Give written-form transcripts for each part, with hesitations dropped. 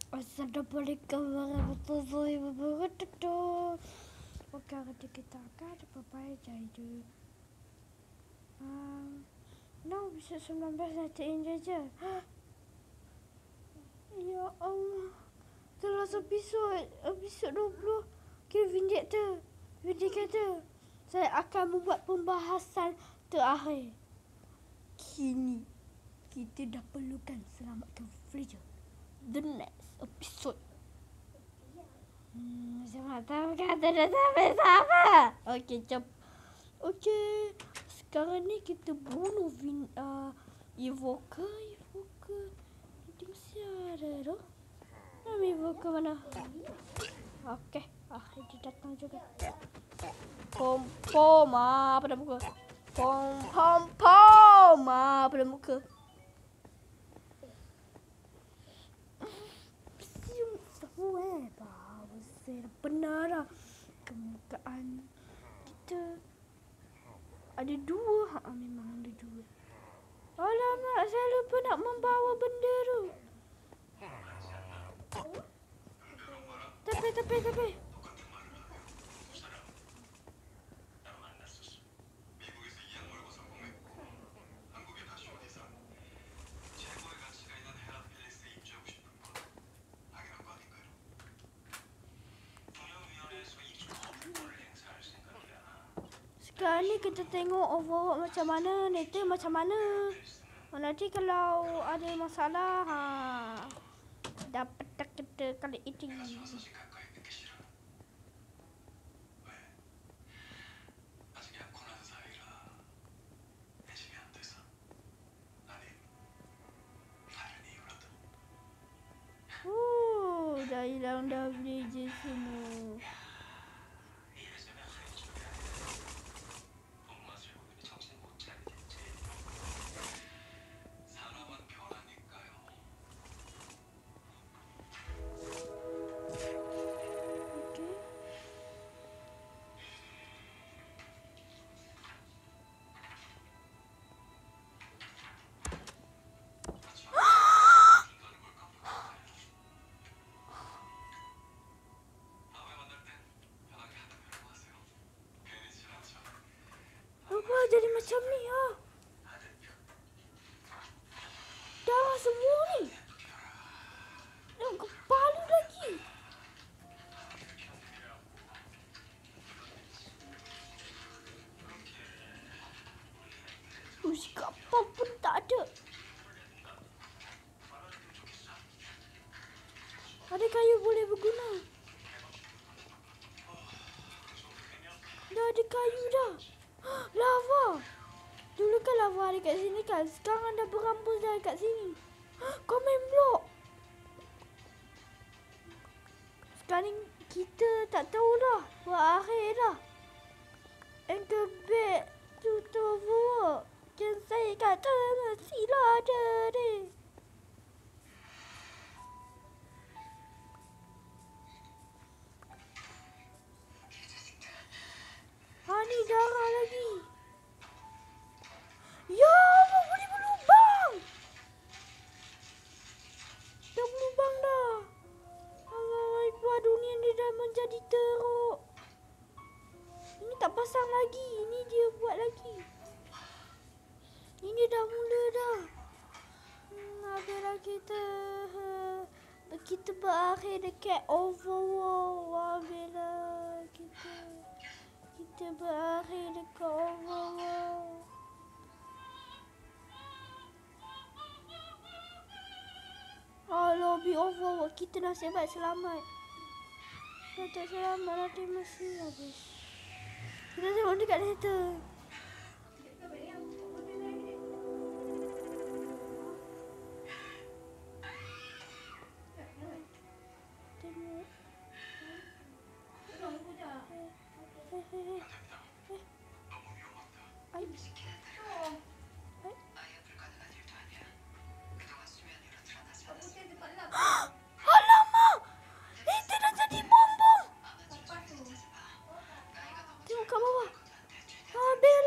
Assalamualaikum warahmatullahi wabarakatuh. Sekarang kita akan berbaca itu. No, episode 19 nanti ini je. Ya Allah. Telah episod 20. Kira Vindicator. Saya akan membuat pembahasan terakhir. Kini kita dah perlukan selamatkan Fraser. The next episode. Macam tahu kata dah sampai. Okey, jom. Okey. Sekarang ni kita bunuh Evoker. Dia mesti ada tu. Nama Evoker mana? Okey. Dia datang juga. Pom. Apa dah muka? Pom. Apa dah muka? Benar lah. Kemukaan kita ada dua. Memang ada dua. Alamak, saya lupa nak membawa benda tu. Tapi. Sekarang ni kita tengok overall macam mana, network macam mana. Nanti kalau ada masalah, dapat kita kali itu. Dah hilang dah beli semua. Jadi macam ni darah semua ni. Kepala lagi. Kapal pun tak ada. Ada kayu boleh berguna. Dah ada kayu dah. Lava. Dulu kan lava ada kat sini kan. Sekarang dah berambus dah kat sini. Comment block. Sekarang kita tak tahulah. Berakhir dah. Anchor back to work. Yang saya kata mestilah ada ni. Ni darah lagi. Ya Allah, boleh berlubang. Dah berlubang dah. Allah, dunia ni dah menjadi teruk. Ini tak pasang lagi. Ini dia buat lagi. Ini dah mula dah. Habislah kita berakhir dekat overworld. Habislah kita berakhir dekat overworld. Lobby overworld. Kita nasib baik selamat. Kalau tak selamat nanti mesti habis. Kita tengok dekat kereta. Alamak! Itu dah jadi bom. Tengok kat bawah. Habis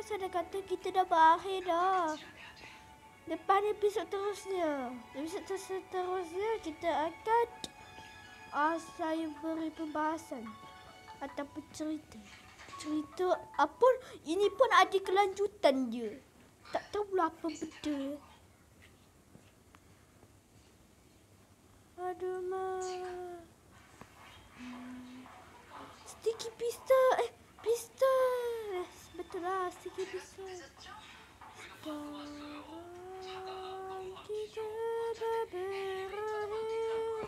saya dah kata kita dah berakhir dah. Lepas ni episod terusnya. Kita akan saya beri pembahasan ataupun cerita. Cerita apa? Ini pun ada kelanjutan je. Tak tahu lah apa benda. Aduh mak. Sticky pistol. Pistol. Betul lah, sticky pistol. Sekarang kita dah berakhir.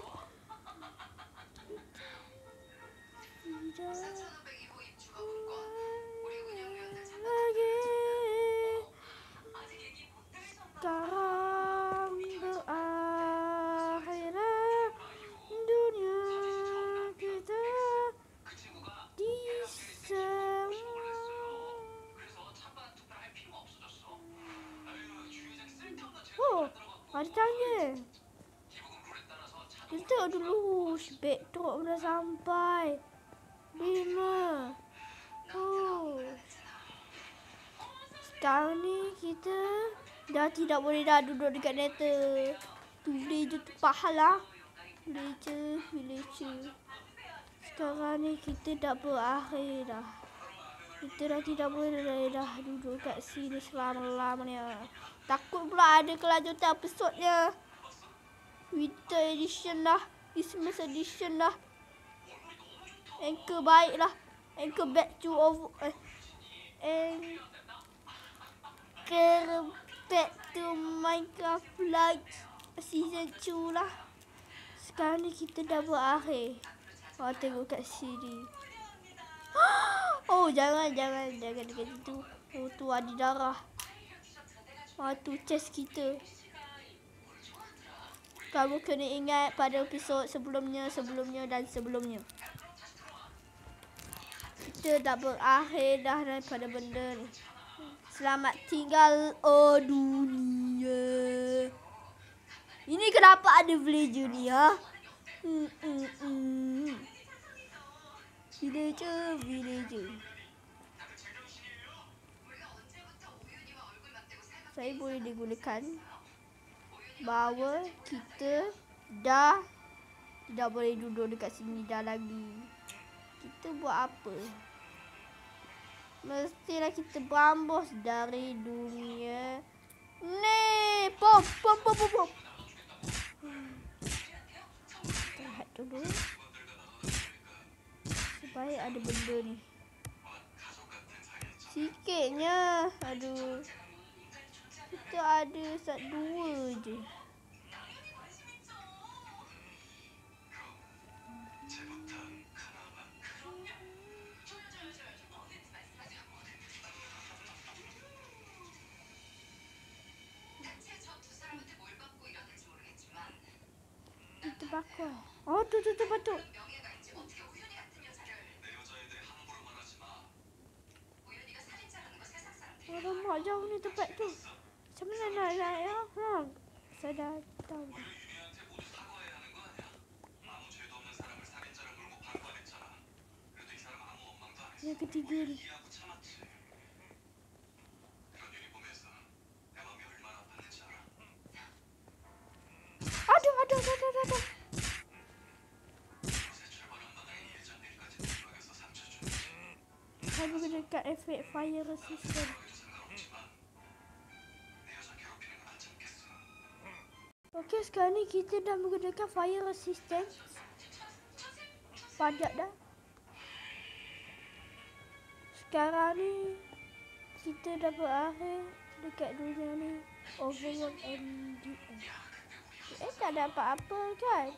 Tidak lagi. Sekarang berakhirlah dunia kita di semua. Oh, ada tanya. Kita tengok dulu. Backdrop dah sampai. 5. Oh. Sekarang ni kita dah tidak boleh dah duduk dekat netter. Villager tu pahal lah. Villager. Sekarang ni kita dah berakhir dah. Kita dah tidak boleh dah duduk kat sini selama-lamanya. Takut pula ada kelanjutan episodnya. Winter edition lah. Christmas edition lah. Anchor baik lah. Anchor back to Minecraft Live Season 2 lah. Sekarang ni kita dah berakhir. Tengok kat sini. Oh, jangan dekat situ. Oh, tu ada darah. Tu chest kita. Kamu kena ingat pada episod sebelumnya. Kita dah berakhir dah daripada benda ni. Selamat tinggal dunia. Ini kenapa ada villager ni ha? Villager. Saya boleh digunakan bahawa kita dah tidak boleh duduk dekat sini dah lagi. Kita buat apa? Mestilah kita berambus dari dunia ni. Pom. Lihat dulu. Supaya ada benda ni. Sikitnya. Aduh. Kita ada 2 je. Itu bakal. Oh, tu batu. Alamak, jauh ni tempat tu. Macam mana nak naik ya? Saya dah tahu dah. Yang ketiga ni. Aduh. Saya menggunakan efek fire resistant. Okey, sekarang ni kita dah menggunakan fire resistance. Padat dah. Sekarang ni kita dah berakhir dekat dunia ni. Overworld MDM. Tak ada apa-apa kan?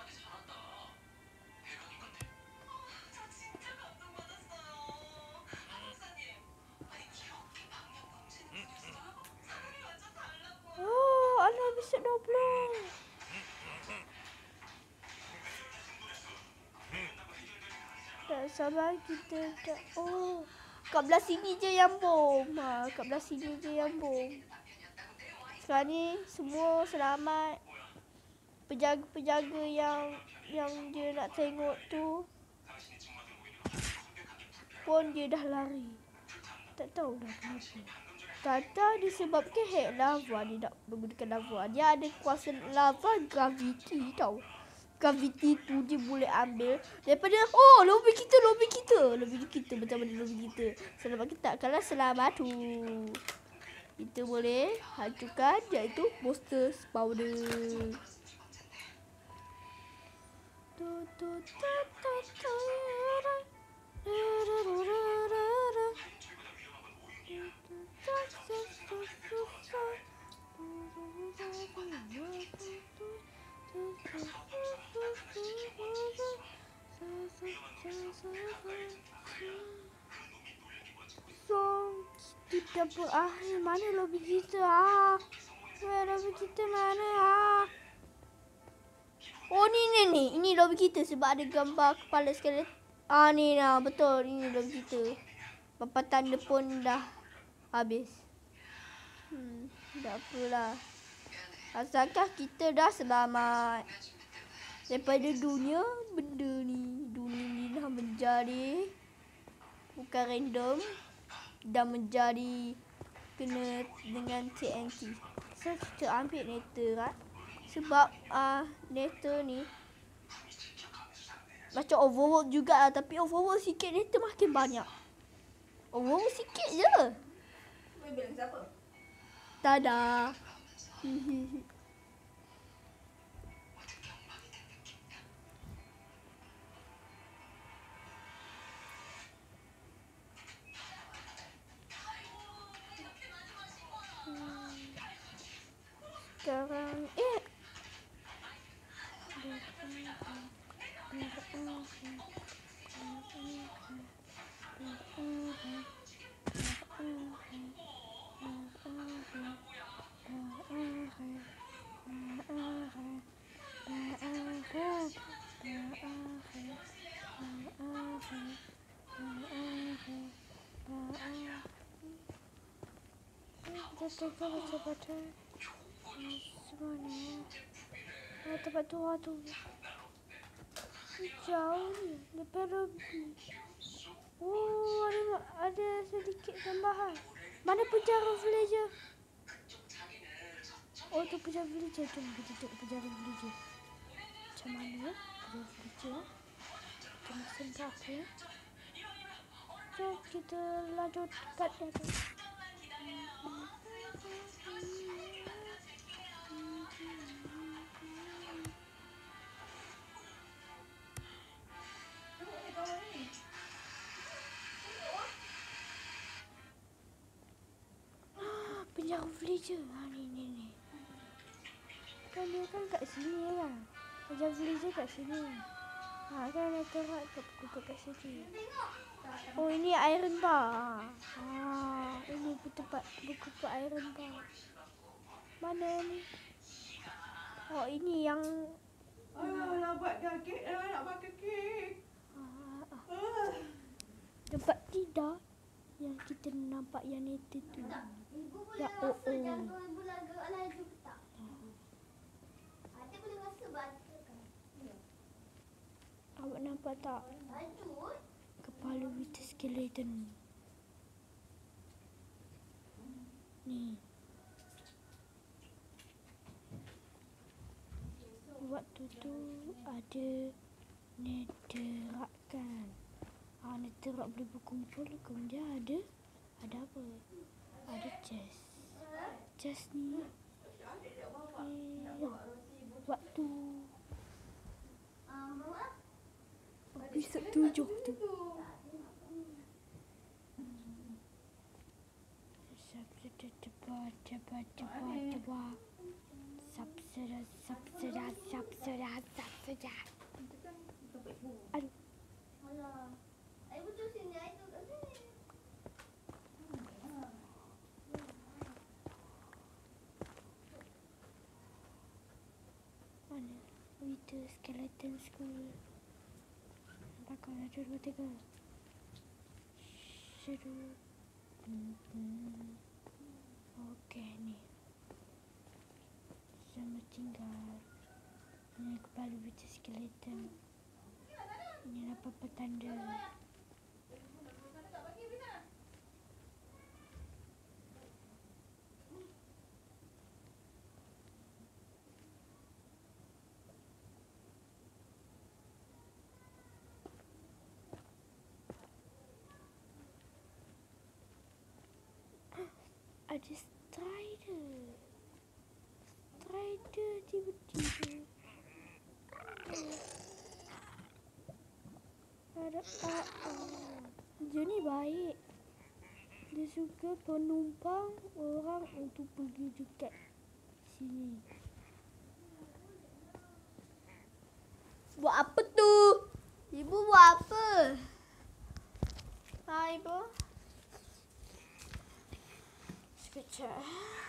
Oh, alah episod 20. Tak sabar kita dah. Oh, kat belah sini je yang bom. Sekarang ni semua selamat. Penjaga-penjaga yang dia nak tengok tu pun dia dah lari. tak tahu dah kenapa. Kata disebabkan head lava, dia nak menggunakan lava. Dia ada kuasa lava gravity tau. Gravity tu dia boleh ambil daripada lobby kita macam mana lobby kita. Selamat kita kalau selamat tu. Kita boleh hancurkan iaitu monster spawner. So, kita berakhir. Mana lobby kita? Lobby kita mana? Oh, ni. Ini lobby kita sebab ada gambar kepala skeleton. Ni lah. Betul. Ini lobby kita. Papan tanda pun dah habis. Tak apalah. Asalkan kita dah selamat daripada dunia benda ni. Dunia ni dah menjadi bukan random, dah menjadi kena dengan TNT. So kita ambil nether kan. Sebab nether ni macam overworld juga lah. Tapi overworld sikit, nether makin banyak. Overworld sikit je. Kau bilang siapa? Tada. Sekarang tempat tu jauh ni daripada ada sedikit tambahan. Mana penjara villager? Tu penjara villager. Jom kita tengok penjara villager. Macam mana penjara villager? Kita mesin berapa? Jom kita lanjut dekat dia. Penjara villager. Ni. Kan dia kan kat sini kan. Penjara villager kat sini. Kan ada terak kat sini. Ini iron bar. Ini tempat berkumpul iron bar. Mana ni? Ini yang nak buat kek. Nak makan kek. tempat tidak yang kita nampak yang itu tu. Ya Ibu laga laju tak? Ada boleh rasa batu kan? Awak nampak tak? Laju? Kepala wither skeleton. Ni. Waktu tu ada netherrack kan. Netherrack boleh berkumpul. Kemudian ada apa? Ada chest. Chest ni. Waktu episod 7 tu. Aduh. Alah. Ibu tu sini, itu kat sini. Mana? Wither skeleton school. Nampak kau 1, 2, 3. Seru. Okey ni. Selamat tinggal. Ini kepala wither skeleton. Ini apa petanda. ada Strider. Strider tiba-tiba. Ada dia ni baik. Dia suka penumpang orang untuk pergi dekat sini. Buat apa tu? Ibu buat apa? Ibu. Sekejap.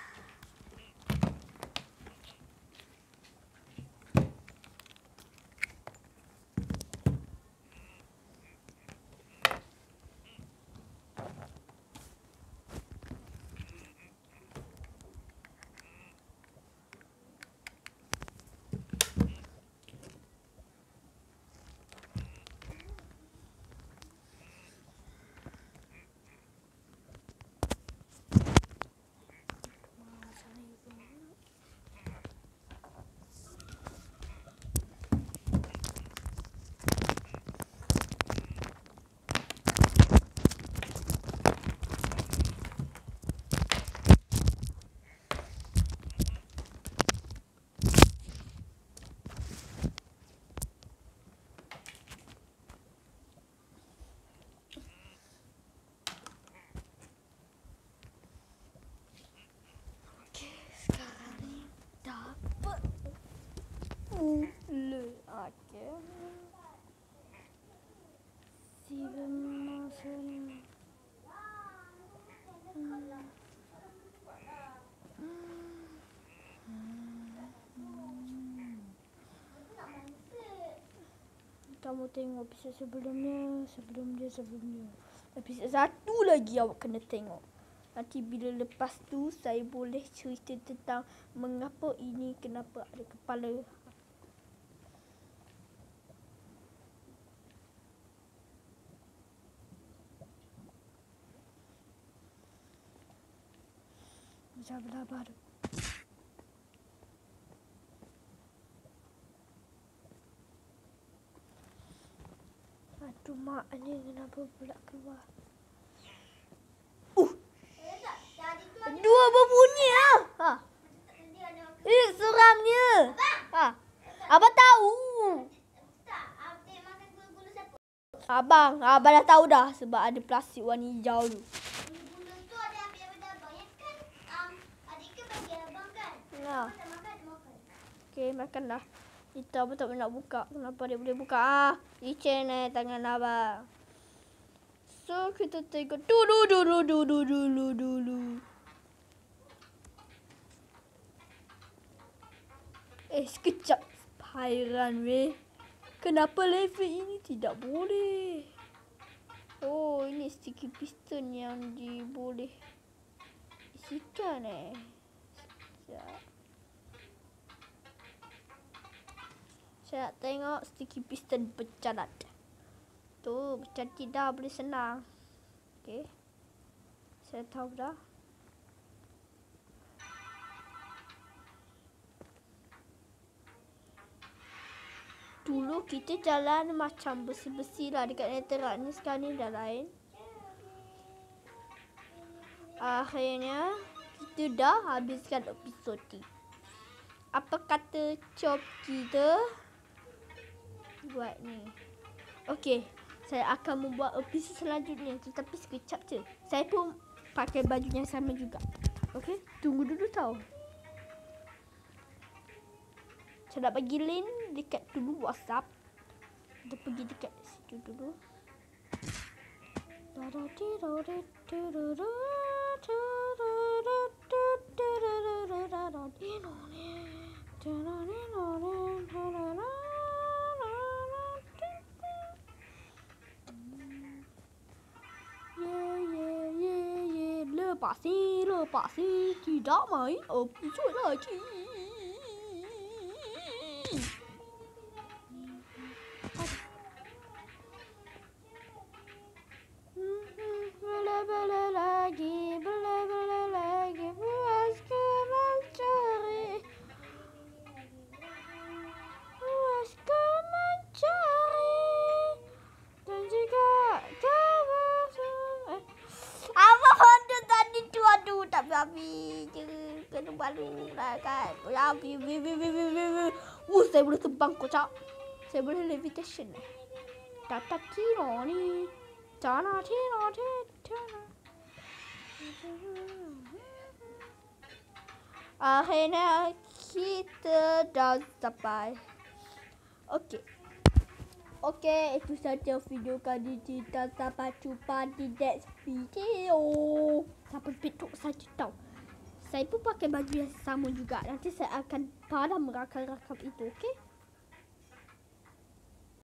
Okey. Si bermasalah. Kamu tengok episod sebelumnya. Episod 1 lagi awak kena tengok. Nanti bila lepas tu saya boleh cerita tentang mengapa ini, kenapa ada kepala. Sabar baru. Aduh mak ni kenapa pula keluar? Dua berbunyi ah. Ha. Seramnya. Ha. Abang tahu. Abang dah tahu dah sebab ada plastik warna hijau tu. Okey, makanlah. Kita abang tak nak buka. Kenapa dia boleh buka? Licin tangan abang. So, kita tengok dulu. Sekejap. Hairan weh. Kenapa level ini tidak boleh? Oh, ini sticky piston yang boleh isikan Sekejap. Saya tengok sticky piston berjalan. Tu bercantik dah, boleh senang. Okey. Saya tahu dah. Dulu kita jalan macam besi-besi lah dekat netral ni. Sekarang ni dah lain. Akhirnya kita dah habiskan episod ni. Apa kata cop kita buat ni? Okey, saya akan membuat episod selanjutnya. Tetapi sekejap je. Saya pun pakai baju yang sama juga. Okey, tunggu dulu tau. Saya nak bagi link dekat dulu WhatsApp. Kita pergi dekat situ dulu. Lepasi, tidak main episod lagi. Bela lagi, puaskan mencari. Dan jika kau apa pada tadi tu, aduh tak tapi kena malu lah kan. Saya boleh terbang kocak. Saya boleh levitation. Tata kira ni. Tana tina tina. Akhirnya kita dah sampai. Okey, itu saja video kali ini. Sampai jumpa di next video. Sampai betul saja tau. Saya pun pakai baju yang sama juga. Nanti saya akan padam rakam-rakam itu, okey?